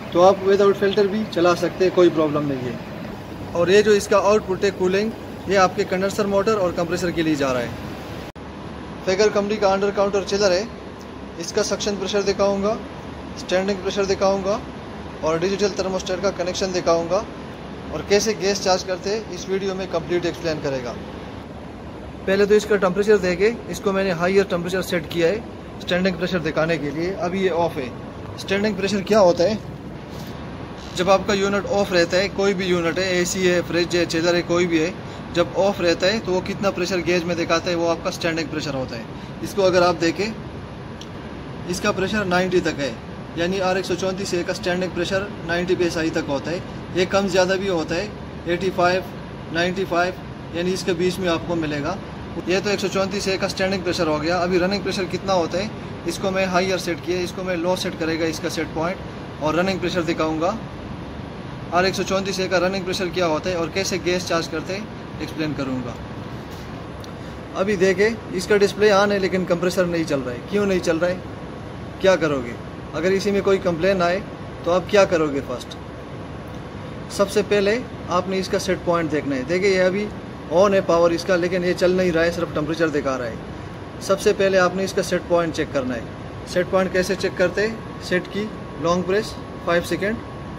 तो आप without filter भी चला सकते हैं, कोई प्रॉब्लम नहीं है। और ये जो इसका आउटपुट है कूलिंग, ये आपके कंडेंसर मोटर और कंप्रेसर के लिए जा रहा है। फेगर कंपनी का अंडर काउंटर चिलर है। इसका सक्शन प्रेशर दिखाऊंगा, स्टैंडिंग प्रेशर दिखाऊंगा और डिजिटल थर्मोस्टेट का कनेक्शन दिखाऊंगा और कैसे गैस चार्ज करते हैं इस वीडियो में कंप्लीट एक्सप्लेन करेगा। पहले तो इसका टेम्परेचर देखे, इसको मैंने हाईयर टेम्परेचर सेट किया है स्टैंडिंग प्रेशर दिखाने के लिए। अभी ये ऑफ है। स्टैंडिंग प्रेशर क्या होता है? जब आपका यूनिट ऑफ रहता है, कोई भी यूनिट है, एसी है, फ्रिज है, चिलर है, कोई भी है, जब ऑफ रहता है तो वो कितना प्रेशर गेज में दिखाता है, वो आपका स्टैंडिंग प्रेशर होता है। इसको अगर आप देखें, इसका प्रेशर 90 तक है, यानी R134 का स्टैंडिंग प्रेशर 90 psi तक होता है। ये कम ज़्यादा भी होता है, 85, 95, यानी इसके बीच में आपको मिलेगा। ये तो 134 का स्टैंडिंग प्रेशर हो गया। अभी रनिंग प्रेशर कितना होता है, इसको मैं हाईयर सेट किया, इसको मैं लो सेट करेगा इसका सेट पॉइंट और रनिंग प्रेशर दिखाऊंगा। R134 का रनिंग प्रेशर क्या होता है और कैसे गैस चार्ज करते हैं एक्सप्लेन करूँगा। अभी देखे, इसका डिस्प्ले ऑन है लेकिन कंप्रेसर नहीं चल रहा है। क्यों नहीं चल रहा है, क्या करोगे? अगर इसी में कोई कंप्लेन आए तो आप क्या करोगे? फर्स्ट सबसे पहले आपने इसका सेट पॉइंट देखना है। देखिए, ये अभी ऑन है पावर इसका, लेकिन ये चल नहीं रहा है, सिर्फ टेम्परेचर दिखा रहा है। सबसे पहले आपने इसका सेट पॉइंट चेक करना है। सेट पॉइंट कैसे चेक करते हैं? सेट की long press 5 second,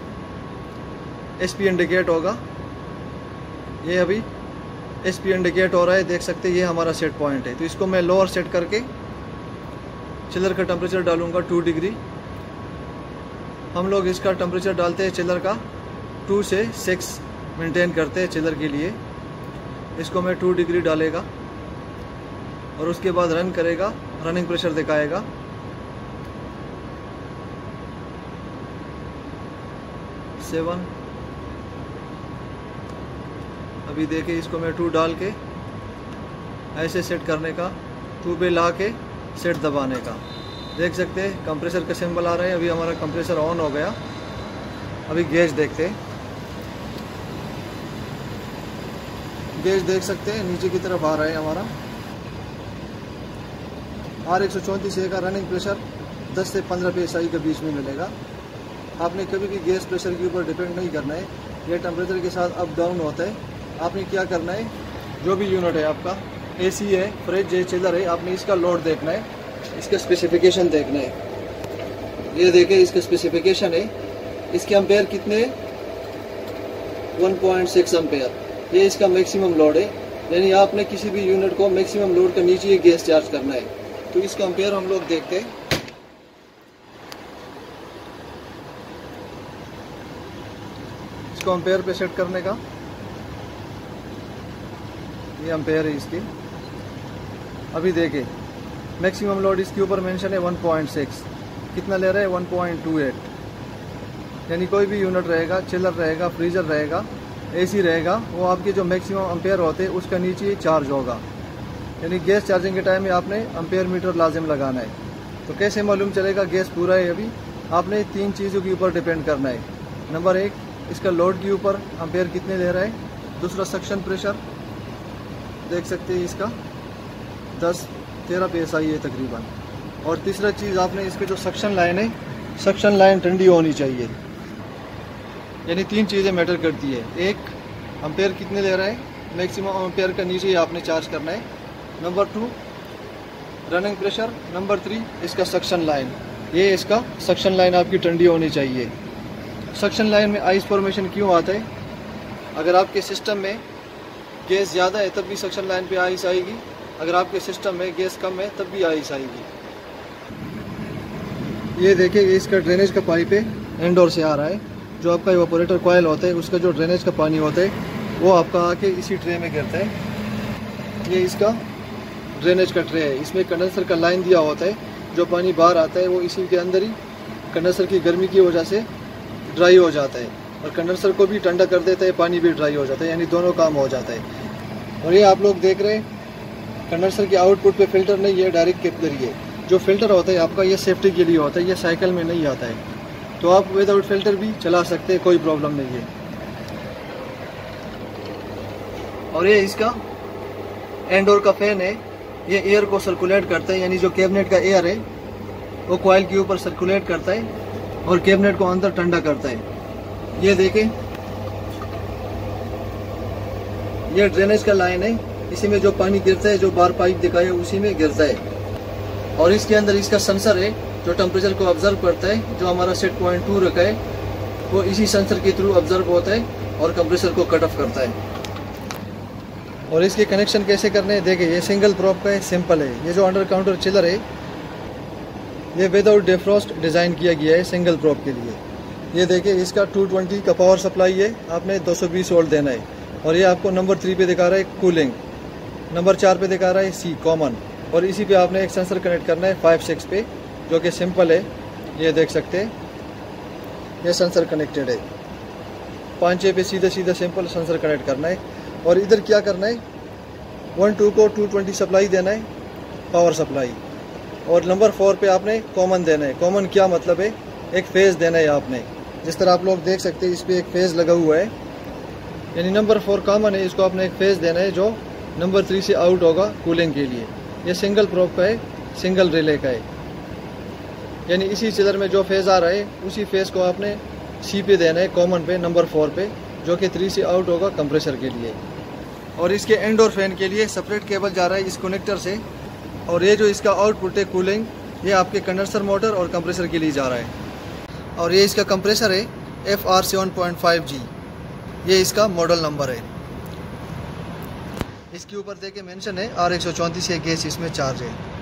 SP indicate होगा। ये अभी SP इंडिकेट हो रहा है, देख सकते हैं, ये हमारा सेट पॉइंट है। तो इसको मैं लोअर सेट करके चिलर का टेम्परेचर डालूंगा 2 डिग्री। हम लोग इसका टेम्परेचर डालते हैं चिलर का 2 से 6 मेंटेन करते हैं चिलर के लिए। इसको मैं 2 डिग्री डालेगा और उसके बाद रन करेगा, रनिंग प्रेशर दिखाएगा। सेवन। अभी देखिए, इसको मैं 2 डाल के ऐसे सेट करने का, 2 पे ला के सेट दबाने का। देख सकते हैं कंप्रेसर का सिंबल आ रहा है। अभी हमारा कंप्रेसर ऑन हो गया। अभी गेज देखते हैं। गेज देख सकते हैं नीचे की तरफ आ रहा है हमारा। R134 का रनिंग प्रेशर 10 से 15 psi के बीच में मिलेगा। आपने कभी भी गैस प्रेशर के ऊपर डिपेंड नहीं करना है, यह टेम्परेचर के साथ अप डाउन होता है। आपने क्या करना है, जो भी यूनिट है आपका, एसी है, फ्रिज है, चिलर है, आपने इसका लोड देखना है, इसका स्पेसिफिकेशन देखना है। ये देखें, इसका स्पेसिफिकेशन है, इसके एम्पेयर कितने, 1.6 एम्पेयर। ये इसका मैक्सिमम लोड है, यानी आपने किसी भी यूनिट को मैक्सिमम लोड के नीचे ये गैस चार्ज करना है। तो इसका एम्पेयर हम लोग देखते हैं। इसको एम्पेयर पे सेट करने का, ये एम्पेयर है इसकी। अभी देखें, मैक्सिमम लोड इसके ऊपर मेंशन है 1.6। कितना ले रहा है, 1.28। यानी कोई भी यूनिट रहेगा, चिलर रहेगा, फ्रीजर रहेगा, एसी रहेगा, वो आपके जो मैक्सिमम एम्पेयर होते हैं उसका नीचे ही चार्ज होगा। यानी गैस चार्जिंग के टाइम में आपने एम्पेयर मीटर लाजिम लगाना है। तो कैसे मालूम चलेगा गैस पूरा है? अभी आपने 3 चीज़ों के ऊपर डिपेंड करना है। नंबर 1, इसका लोड के ऊपर एम्पेयर कितने ले रहा है। दूसरा, सक्शन प्रेशर देख सकते हैं, इसका 10-13 psi है तकरीबन। और तीसरा चीज़, आपने इसके जो सक्शन लाइन है, सक्शन लाइन ठंडी होनी चाहिए। यानी 3 चीज़ें मैटर करती है। 1, एम्पेयर कितने ले रहा है, मैक्सिमम एम्पेयर का नीचे ही आपने चार्ज करना है। Number 2, running pressure. नंबर 3, इसका सक्शन लाइन। ये इसका सक्शन लाइन आपकी ठंडी होनी चाहिए। सक्शन लाइन में आइस फॉर्मेशन क्यों आता है? अगर आपके सिस्टम में गैस ज़्यादा है तब भी सक्शन लाइन पे आइस आएगी, अगर आपके सिस्टम में गैस कम है तब भी आइस आएगी। ये देखिए, इसका ड्रेनेज का पाइप है, इंडोर से आ रहा है। जो आपका इवापोरेटर कॉयल होता है, उसका जो ड्रेनेज का पानी होता है वो आपका आके इसी ट्रे में गिरता है। ये इसका ड्रेनेज का ट्रे है। इसमें कंडेंसर का लाइन दिया होता है, जो पानी बाहर आता है वो इसी के अंदर ही कंडेंसर की गर्मी की वजह से ड्राई हो जाता है, और कंडेंसर को भी ठंडा कर देता है, पानी भी ड्राई हो जाता है, यानी दोनों काम हो जाता है। और ये आप लोग देख रहे हैं, कंडेंसर के आउटपुट पे फिल्टर नहीं है, डायरेक्ट कैपिलरी है। जो फिल्टर होता है आपका, ये सेफ्टी के लिए होता है, ये साइकिल में नहीं आता है। तो आप विदाउट फिल्टर भी चला सकते हैं, कोई प्रॉब्लम नहीं है। और ये इसका इंडोर का फैन है, ये एयर को सर्कुलेट करता है, यानी जो कैबिनेट का एयर है वो कॉइल के ऊपर सर्कुलेट करता है और कैबिनेट को अंदर ठंडा करता है। ये देखें, ये ड्रेनेज का लाइन है, इसी में जो पानी गिरता है, जो बार पाइप दिखाया है उसी में गिरता है। और इसके अंदर इसका सेंसर है जो टेम्परेचर को ऑब्जर्व करता है। जो हमारा सेट पॉइंट 2 रखा है वो इसी सेंसर के थ्रू ऑब्जर्व होता है और कंप्रेसर को कट ऑफ करता है। और इसके कनेक्शन कैसे करने हैं, देखिए ये सिंगल प्रोप का है, सिंपल है। ये जो अंडर काउंटर चिलर है ये विदाउट डिफ्रॉस्ट डिज़ाइन किया गया है सिंगल प्रोप के लिए। ये देखिए इसका 220 का पावर सप्लाई है, आपने 220 वोल्ट देना है। और ये आपको नंबर 3 पे दिखा रहा है कूलिंग, नंबर 4 पे दिखा रहा है सी कॉमन। और इसी पे आपने एक सेंसर कनेक्ट करना है 5-6 पे, जो कि सिंपल है। ये देख सकते हैं ये सेंसर कनेक्टेड है। 5-6 पे सीधा सीधा सिंपल सेंसर कनेक्ट करना है। और इधर क्या करना है, 1-2 को 220 सप्लाई देना है, पावर सप्लाई। और नंबर 4 पे आपने कॉमन देना है। कॉमन क्या मतलब है, एक फेज़ देना है आपने। जिस तरह आप लोग देख सकते हैं इस पर एक फेज़ लगा हुआ है, यानी नंबर 4 कॉमन है, इसको आपने एक फेज़ देना है जो नंबर 3 से आउट होगा कूलिंग के लिए। ये सिंगल प्रोप का है, सिंगल रिले का है, यानी इसी चिलर में जो फेज़ आ रहा है उसी फेज़ को आपने सी पे देना है, कॉमन पे नंबर 4 पे, जो कि 3 से आउट होगा कंप्रेसर के लिए। और इसके इंडोर फैन के लिए सेपरेट केबल जा रहा है इस कनेक्टर से। और ये जो इसका आउटपुट है कूलिंग, ये आपके कंडेंसर मोटर और कंप्रेसर के लिए जा रहा है। और ये इसका कंप्रेसर है FR7.5G, ये इसका मॉडल नंबर है। इसके ऊपर देखे मेंशन है R134 ये गैस इसमें चार्ज है।